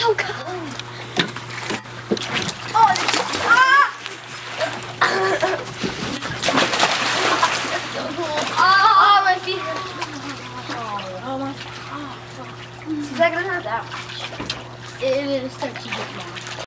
so cold. Oh, oh, my feet hurt. Oh, my. Oh, fuck. Is that gonna hurt that much? It is starting to get now.